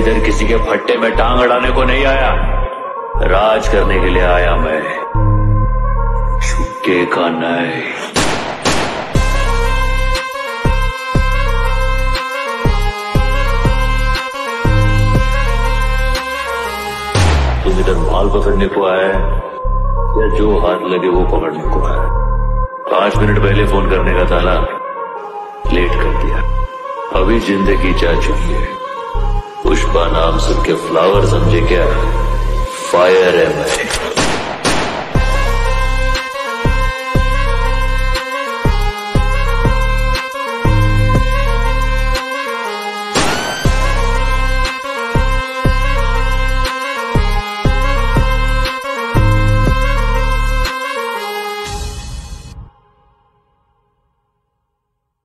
इधर किसी के फट्टे में टांग अड़ाने को नहीं आया, राज करने के लिए आया मैं, छुपके का नहीं। तुम इधर माल पकड़ने को आए या जो हाथ लगे वो पकड़ने को आए? 5 मिनट पहले फोन करने का था ना, लेट कर दिया। अभी जिंदगी जा चुकी है। पुष्पा नाम सुन के फ्लावर समझे क्या? फायर है मैं।